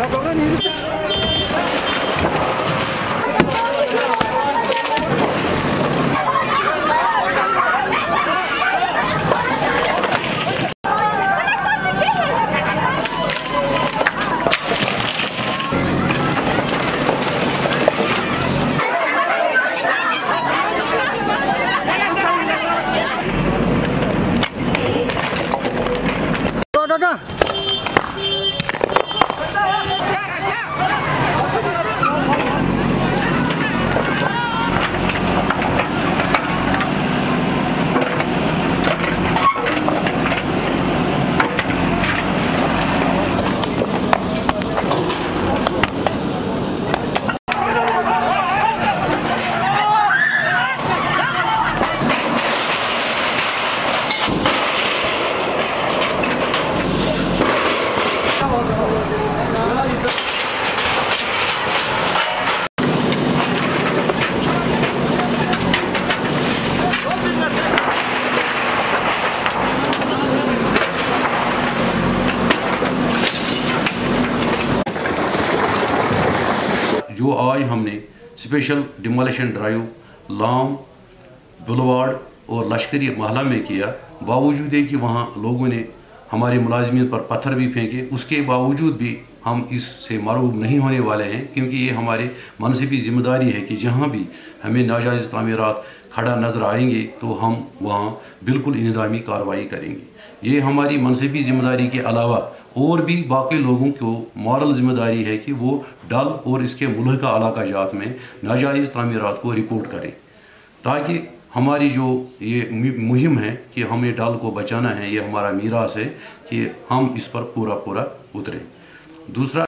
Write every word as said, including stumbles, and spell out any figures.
दादा जो आज हमने स्पेशल डिमोलिशन ड्राइव लाम बुलवाड़ और लश्करी महला में किया, बावजूद है कि वहाँ लोगों ने हमारे मुलाजमीन पर पत्थर भी फेंके, उसके बावजूद भी हम इससे मरूब नहीं होने वाले हैं, क्योंकि ये हमारे मनसिबी जिम्मेदारी है कि जहाँ भी हमें नाजायज़ तामीरात खड़ा नज़र आएंगे तो हम वहाँ बिल्कुल इंतज़ामी कार्रवाई करेंगे। ये हमारी मनसिबी जिम्मेदारी के अलावा और भी बाकी लोगों को मॉरल जिम्मेदारी है कि वो डल और इसके मुल्का इलाका जात में नाजायज़ तामीरात को रिपोर्ट करें, ताकि हमारी जो ये मुहिम है कि हमें डल को बचाना है, ये हमारा मीरास है कि हम इस पर पूरा पूरा उतरें। दूसरा